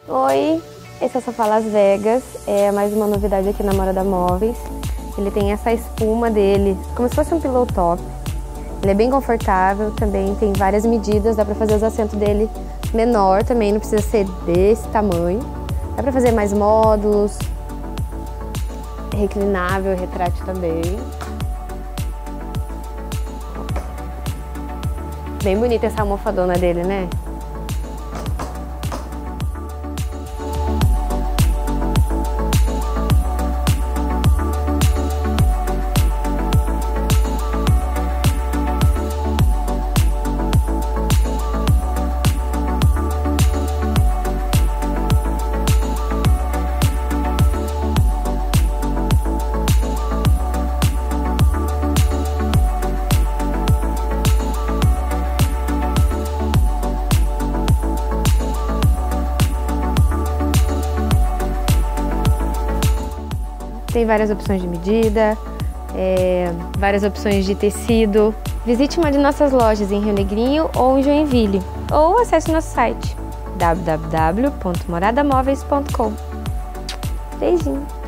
Oi, esse é o sofá Las Vegas, é mais uma novidade aqui na Morada Móveis. Ele tem essa espuma dele, como se fosse um pillow top. Ele é bem confortável, também tem várias medidas, dá pra fazer os assentos dele menor também, não precisa ser desse tamanho. Dá pra fazer mais módulos, reclinável, retrátil também. Bem bonita essa almofadona dele, né? Tem várias opções de medida, várias opções de tecido. Visite uma de nossas lojas em Rio Negrinho ou em Joinville, ou acesse nosso site www.moradamóveis.com. Beijinho!